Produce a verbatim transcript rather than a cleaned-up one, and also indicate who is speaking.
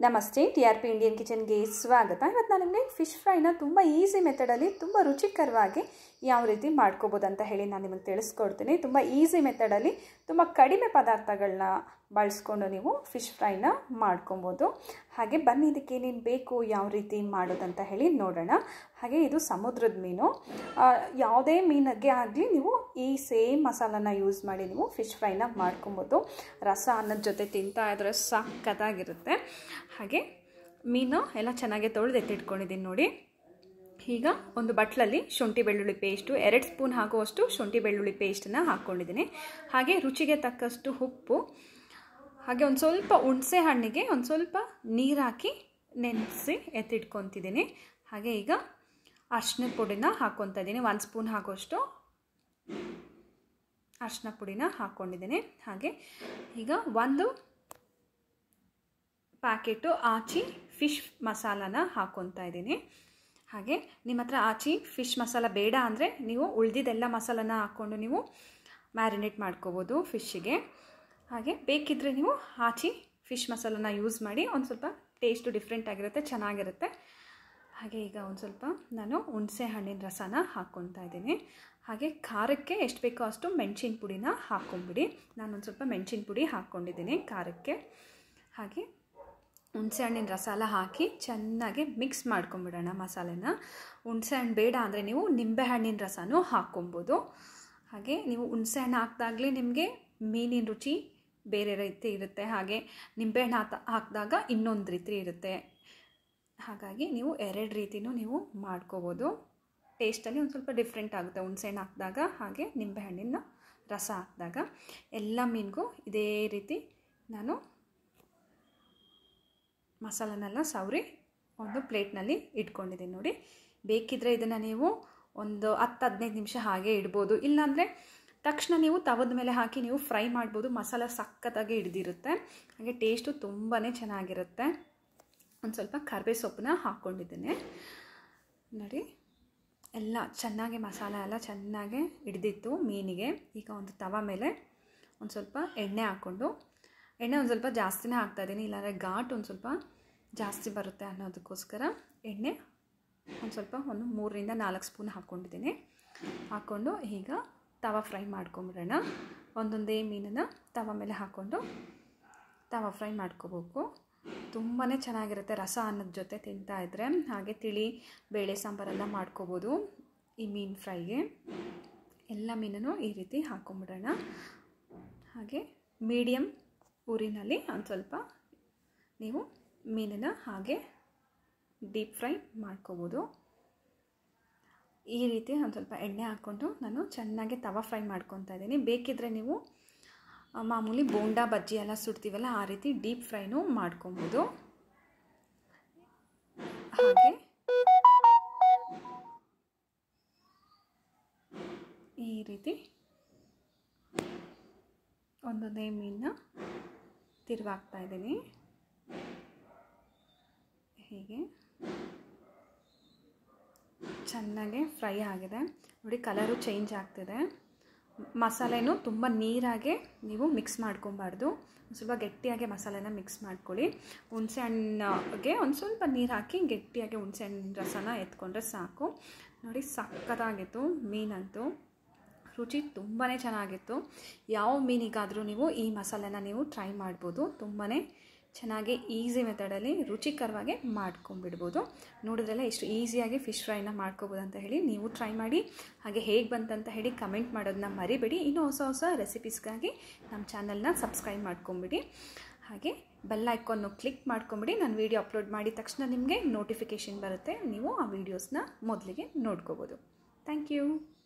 Speaker 1: ನಮಸ್ತೆ T R P Indian ಕಿಚನ್ಗೆ ಸ್ವಾಗತ. ಇವತ್ತು ನಾನು ನಿಮಗೆ ಫಿಶ್ ಫ್ರೈನ ತುಂಬ ಈಸಿ ಮೆಥಡಲ್ಲಿ ತುಂಬ ರುಚಿಕರವಾಗಿ ಯಾವ ರೀತಿ ಮಾಡ್ಕೋಬೋದು ಅಂತ ಹೇಳಿ ನಾನು ನಿಮಗೆ ತಿಳಿಸ್ಕೊಡ್ತೀನಿ. ತುಂಬ ಈಸಿ ಮೆಥಡಲ್ಲಿ ತುಂಬ ಕಡಿಮೆ ಪದಾರ್ಥಗಳನ್ನ ಬಳಸ್ಕೊಂಡು ನೀವು ಫಿಶ್ ಫ್ರೈನ ಮಾಡ್ಕೊಬೋದು. ಹಾಗೆ ಬನ್ನಿ ಇದಕ್ಕೆ ಏನೇನು ಬೇಕು, ಯಾವ ರೀತಿ ಮಾಡೋದಂತ ಹೇಳಿ ನೋಡೋಣ. ಹಾಗೆ ಇದು ಸಮುದ್ರದ ಮೀನು. ಯಾವುದೇ ಮೀನಿಗೆ ಆಗಲಿ ನೀವು ಈ ಸೇಮ್ ಮಸಾಲನ ಯೂಸ್ ಮಾಡಿ ನೀವು ಫಿಶ್ ಫ್ರೈನ ಮಾಡ್ಕೊಬೋದು. ರಸ ಅನ್ನದ ಜೊತೆ ತಿಂತಾ ಇದ್ರೆ ಸಕ್ಕತ್ತಾಗಿರುತ್ತೆ. ಹಾಗೆ ಮೀನು ಎಲ್ಲ ಚೆನ್ನಾಗಿ ತೊಳೆದು ಎತ್ತಿಟ್ಕೊಂಡಿದ್ದೀನಿ ನೋಡಿ. ಈಗ ಒಂದು ಬಟ್ಲಲ್ಲಿ ಶುಂಠಿ ಬೆಳ್ಳುಳ್ಳಿ ಪೇಸ್ಟು ಎರಡು ಸ್ಪೂನ್ ಆಗುವಷ್ಟು ಶುಂಠಿ ಬೆಳ್ಳುಳ್ಳಿ ಪೇಸ್ಟನ್ನು ಹಾಕ್ಕೊಂಡಿದ್ದೀನಿ. ಹಾಗೆ ರುಚಿಗೆ ತಕ್ಕಷ್ಟು ಉಪ್ಪು, ಹಾಗೆ ಒಂದು ಸ್ವಲ್ಪ ಹುಣಸೆ ಹಣ್ಣಿಗೆ ಒಂದು ಸ್ವಲ್ಪ ನೀರು ಹಾಕಿ ನೆನೆಸಿ ಎತ್ತಿಟ್ಕೊತಿದ್ದೀನಿ. ಹಾಗೆ ಈಗ ಅರಿಶಿನ ಪುಡಿನ ಹಾಕ್ಕೊತಾ ಇದ್ದೀನಿ. ಒಂದು ಸ್ಪೂನ್ ಆಗುವಷ್ಟು ಅರಿಶಿನ ಪುಡಿನ ಹಾಕ್ಕೊಂಡಿದ್ದೀನಿ. ಹಾಗೆ ಈಗ ಒಂದು ಪ್ಯಾಕೆಟು ಆಚಿ ಫಿಶ್ ಮಸಾಲಾನ ಹಾಕ್ಕೊತಾ ಇದ್ದೀನಿ. ಹಾಗೆ ನಿಮ್ಮ ಹತ್ರ ಆಚಿ ಫಿಶ್ ಮಸಾಲ ಬೇಡ ಅಂದರೆ ನೀವು ಉಳಿದಿದ್ದೆಲ್ಲ ಮಸಾಲಾನ ಹಾಕ್ಕೊಂಡು ನೀವು ಮ್ಯಾರಿನೇಟ್ ಮಾಡ್ಕೋಬೋದು ಫಿಶ್ಶಿಗೆ. ಹಾಗೆ ಬೇಕಿದ್ದರೆ ನೀವು ಆಚಿ ಫಿಶ್ ಮಸಾಲಾನ ಯೂಸ್ ಮಾಡಿ, ಒಂದು ಸ್ವಲ್ಪ ಟೇಸ್ಟು ಡಿಫ್ರೆಂಟ್ ಆಗಿರುತ್ತೆ, ಚೆನ್ನಾಗಿರುತ್ತೆ. ಹಾಗೆ ಈಗ ಒಂದು ಸ್ವಲ್ಪ ನಾನು ಹುಣಸೆ ಹಣ್ಣಿನ ರಸನ ಹಾಕ್ಕೊತಾ ಇದ್ದೀನಿ. ಹಾಗೆ ಖಾರಕ್ಕೆ ಎಷ್ಟು ಬೇಕೋ ಅಷ್ಟು ಮೆಣಸಿನ ಪುಡಿನ ಹಾಕ್ಕೊಂಬಿಡಿ. ನಾನೊಂದು ಸ್ವಲ್ಪ ಮೆಣಸಿನ ಪುಡಿ ಹಾಕ್ಕೊಂಡಿದ್ದೀನಿ ಖಾರಕ್ಕೆ. ಹಾಗೆ ಹುಣಸೆ ಹಣ್ಣಿನ ರಸಾಲ ಹಾಕಿ ಚೆನ್ನಾಗಿ ಮಿಕ್ಸ್ ಮಾಡ್ಕೊಂಬಿಡೋಣ ಮಸಾಲೆನ. ಹುಣಸೆ ಹಣ್ಣು ಬೇಡ ಅಂದರೆ ನೀವು ನಿಂಬೆ ಹಣ್ಣಿನ ರಸನೂ ಹಾಕ್ಕೊಬೋದು. ಹಾಗೆ ನೀವು ಹುಣಸೆ ಹಣ್ಣು ಹಾಕಿದಾಗಲೇ ನಿಮಗೆ ಮೀನಿನ ರುಚಿ ಬೇರೆ ರೀತಿ ಇರುತ್ತೆ. ಹಾಗೆ ನಿಂಬೆಹಣ್ಣು ಹಾಕ ಹಾಕಿದಾಗ ಇನ್ನೊಂದು ರೀತಿ ಇರುತ್ತೆ. ಹಾಗಾಗಿ ನೀವು ಎರಡು ರೀತಿಯೂ ನೀವು ಮಾಡ್ಕೋಬೋದು. ಟೇಸ್ಟಲ್ಲಿ ಒಂದು ಸ್ವಲ್ಪ ಡಿಫ್ರೆಂಟ್ ಆಗುತ್ತೆ ಹುಣಸೆ ಹಣ್ಣು ಹಾಕಿದಾಗ, ಹಾಗೆ ನಿಂಬೆಹಣ್ಣಿನ ರಸ ಹಾಕಿದಾಗ. ಎಲ್ಲ ಮೀನಿಗೂ ಇದೇ ರೀತಿ ನಾನು ಮಸಾಲನೆಲ್ಲ ಸವರಿ ಒಂದು ಪ್ಲೇಟ್ನಲ್ಲಿ ಇಟ್ಕೊಂಡಿದ್ದೀನಿ ನೋಡಿ. ಬೇಕಿದ್ದರೆ ಇದನ್ನು ನೀವು ಒಂದು ಹತ್ತು ಹದಿನೈದು ನಿಮಿಷ ಹಾಗೆ ಇಡ್ಬೋದು. ಇಲ್ಲಾಂದರೆ ತಕ್ಷಣ ನೀವು ತವದ ಮೇಲೆ ಹಾಕಿ ನೀವು ಫ್ರೈ ಮಾಡ್ಬೋದು. ಮಸಾಲ ಸಖತ್ತಾಗಿ ಹಿಡ್ದಿರುತ್ತೆ. ಹಾಗೆ ಟೇಸ್ಟು ತುಂಬಾ ಚೆನ್ನಾಗಿರುತ್ತೆ. ಒಂದು ಸ್ವಲ್ಪ ಕರಿಬೇವು ಸೊಪ್ಪನ್ನ ಹಾಕ್ಕೊಂಡಿದ್ದೀನಿ ನೋಡಿ. ಎಲ್ಲ ಚೆನ್ನಾಗಿ ಮಸಾಲ ಎಲ್ಲ ಚೆನ್ನಾಗಿ ಹಿಡ್ದಿತ್ತು ಮೀನಿಗೆ. ಈಗ ಒಂದು ತವ ಮೇಲೆ ಒಂದು ಸ್ವಲ್ಪ ಎಣ್ಣೆ ಹಾಕ್ಕೊಂಡು, ಎಣ್ಣೆ ಒಂದು ಸ್ವಲ್ಪ ಜಾಸ್ತಿನೇ ಹಾಕ್ತಾಯಿದ್ದೀನಿ, ಇಲ್ಲಾಂದರೆ ಘಾಟ್ ಒಂದು ಸ್ವಲ್ಪ ಜಾಸ್ತಿ ಬರುತ್ತೆ ಅನ್ನೋದಕ್ಕೋಸ್ಕರ ಎಣ್ಣೆ ಒಂದು ಸ್ವಲ್ಪ ಒಂದು ಮೂರರಿಂದ ನಾಲ್ಕು ಸ್ಪೂನ್ ಹಾಕ್ಕೊಂಡಿದ್ದೀನಿ. ಹಾಕ್ಕೊಂಡು ಈಗ ತವ ಫ್ರೈ ಮಾಡ್ಕೊಂಬಿಡೋಣ. ಒಂದೊಂದೇ ಮೀನನ್ನು ತವ ಮೇಲೆ ಹಾಕ್ಕೊಂಡು ತವ ಫ್ರೈ ಮಾಡ್ಕೋಬೇಕು. ತುಂಬಾ ಚೆನ್ನಾಗಿರುತ್ತೆ ರಸ ಅನ್ನದ ಜೊತೆ ತಿಂತಾಯಿದ್ರೆ. ಹಾಗೆ ತಿಳಿ ಬೇಳೆ ಸಾಂಬಾರೆಲ್ಲ ಮಾಡ್ಕೋಬೋದು ಈ ಮೀನು ಫ್ರೈಗೆ. ಎಲ್ಲ ಮೀನನ್ನು ಈ ರೀತಿ ಹಾಕ್ಕೊಂಬಿಡೋಣ. ಹಾಗೆ ಮೀಡಿಯಮ್ ಊರಿನಲ್ಲಿ ಒಂದು ಸ್ವಲ್ಪ ನೀವು ಮೀನನ್ನು ಹಾಗೆ ಡೀಪ್ ಫ್ರೈ ಮಾಡ್ಕೋಬೋದು. ಈ ರೀತಿ ಒಂದು ಸ್ವಲ್ಪ ಎಣ್ಣೆ ಹಾಕ್ಕೊಂಡು ನಾನು ಚೆನ್ನಾಗಿ ತವ ಫ್ರೈ ಮಾಡ್ಕೊತಾ ಇದ್ದೀನಿ. ಬೇಕಿದ್ದರೆ ನೀವು ಮಾಮೂಲಿ ಬೋಂಡಾ ಬಜ್ಜಿ ಎಲ್ಲ ಸುಡ್ತೀವಲ್ಲ ಆ ರೀತಿ ಡೀಪ್ ಫ್ರೈನೂ ಮಾಡ್ಕೊಬೋದು. ಹಾಗೆ ಈ ರೀತಿ ಒಂದೊಂದೇ ಮೀನನ್ನ ತಿರುವಾಗ್ತಾ ಇದ್ದೀನಿ. ಹೀಗೆ ಚೆನ್ನಾಗಿ ಫ್ರೈ ಆಗಿದೆ ನೋಡಿ. ಕಲರು ಚೇಂಜ್ ಆಗ್ತಿದೆ. ಮಸಾಲೆನೂ ತುಂಬ ನೀರಾಗೆ ನೀವು ಮಿಕ್ಸ್ ಮಾಡ್ಕೊಬಾರ್ದು. ಸ್ವಲ್ಪ ಗಟ್ಟಿಯಾಗಿ ಮಸಾಲೆನ ಮಿಕ್ಸ್ ಮಾಡ್ಕೊಳ್ಳಿ. ಹುಣಸೆ ಹಣ್ಣಿಗೆ ಒಂದು ಸ್ವಲ್ಪ ನೀರು ಹಾಕಿ ಗಟ್ಟಿಯಾಗಿ ಹುಣಸೆ ಹಣ್ಣಿನ ರಸನ ಎತ್ಕೊಂಡ್ರೆ ಸಾಕು ನೋಡಿ. ಸಕ್ಕತ್ತಾಗಿತ್ತು ಮೀನಂತೂ, ರುಚಿ ತುಂಬಾ ಚೆನ್ನಾಗಿತ್ತು. ಯಾವ ಮೀನಿಗಾದರೂ ನೀವು ಈ ಮಸಾಲೆನ ನೀವು ಟ್ರೈ ಮಾಡ್ಬೋದು. ತುಂಬಾ ಚೆನ್ನಾಗಿ ಈಸಿ ಮೆಥಡಲ್ಲಿ ರುಚಿಕರವಾಗಿ ಮಾಡ್ಕೊಂಬಿಡ್ಬೋದು. ನೋಡಿದ್ರಲ್ಲ ಎಷ್ಟು ಈಸಿಯಾಗಿ ಫಿಶ್ ಫ್ರೈನ ಮಾಡ್ಕೋಬೋದು ಅಂತ ಹೇಳಿ. ನೀವು ಟ್ರೈ ಮಾಡಿ. ಹಾಗೆ ಹೇಗೆ ಬಂತಂತ ಹೇಳಿ ಕಮೆಂಟ್ ಮಾಡೋದನ್ನ ಮರಿಬೇಡಿ. ಇನ್ನೂ ಹೊಸ ಹೊಸ ರೆಸಿಪೀಸ್ಗಾಗಿ ನಮ್ಮ ಚಾನಲ್ನ ಸಬ್ಸ್ಕ್ರೈಬ್ ಮಾಡ್ಕೊಂಬಿಡಿ. ಹಾಗೆ ಬೆಲ್ ಐಕಾನ್ನು ಕ್ಲಿಕ್ ಮಾಡ್ಕೊಂಬಿಡಿ. ನಾನು ವೀಡಿಯೋ ಅಪ್ಲೋಡ್ ಮಾಡಿದ ತಕ್ಷಣ ನಿಮಗೆ ನೋಟಿಫಿಕೇಷನ್ ಬರುತ್ತೆ. ನೀವು ಆ ವೀಡಿಯೋಸ್ನ ಮೊದಲಿಗೆ ನೋಡ್ಕೋಬೋದು. Thank you.